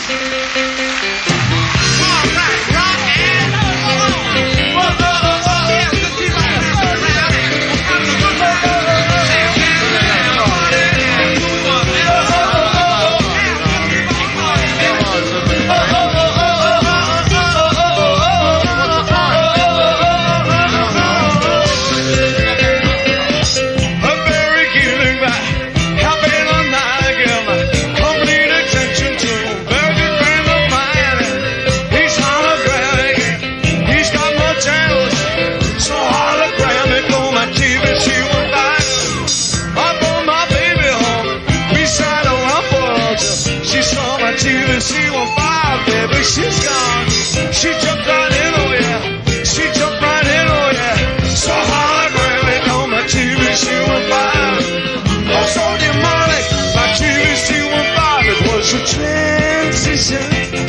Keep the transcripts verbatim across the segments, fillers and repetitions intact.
She's gone. She jumped right in, oh yeah. She jumped right in, oh yeah. So hologram on my T V, she went by. Oh, so demonic, my T V, she went by. It was a transition.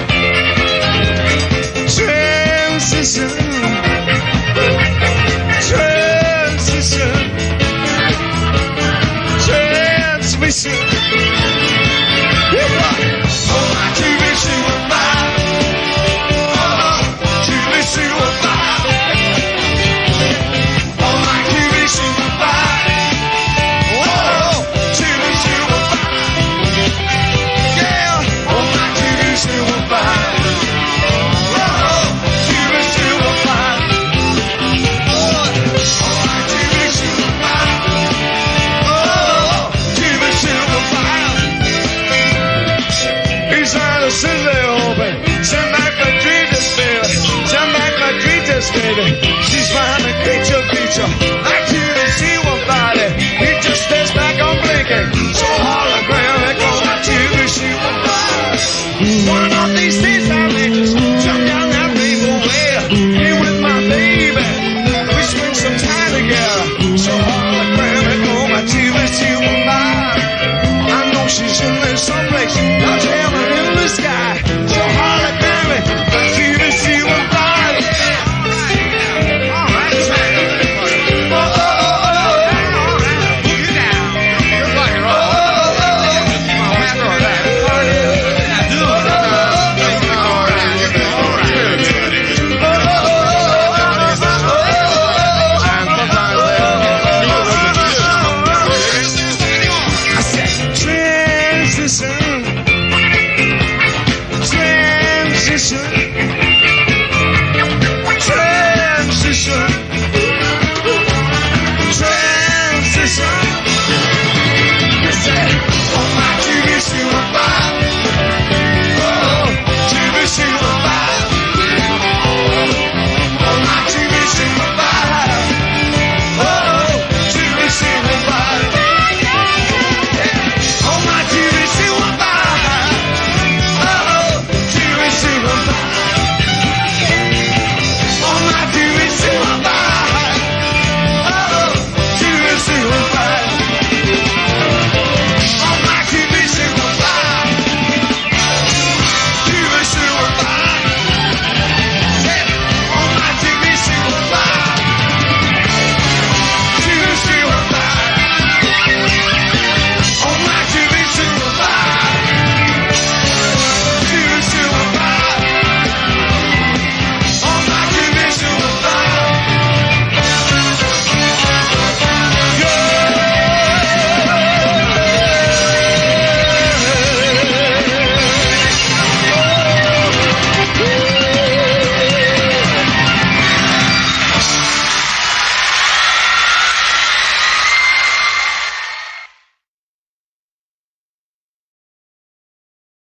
Transition. Transition. Transmission. Oh, my T V, she went by. Baby, she's fine and creature, creature. Like you to see one body. He just stares back on blinking. So hologramic on my T V, she will fly. One of these days I may just jump down that rainbow way.